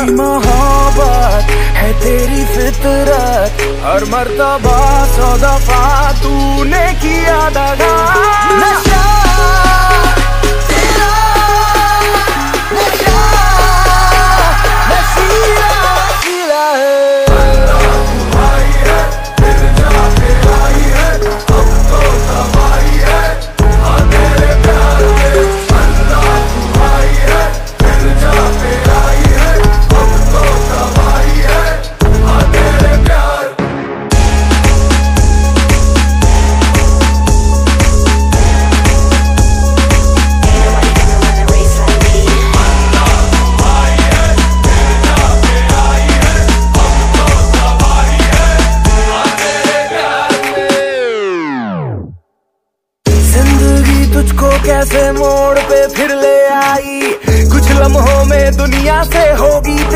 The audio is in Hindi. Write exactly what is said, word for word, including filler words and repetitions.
मोहब्बत है तेरी फितरत, हर मर्तबा सौ दफा तूने किया दगा। नशा तेरा नशा नशीला नशीला है। अल्लाह तू भाई है, फिर जाके आई है, अब तो तबाही है हाँ तेरे प्यार में। अल्लाह तू भाई है, फिर जाके आई है, अब तो तबाही है हाँ तेरे प्यार। तुझको कैसे मोड़ पे फिर ले आई, कुछ लम्हों में दुनिया से होगी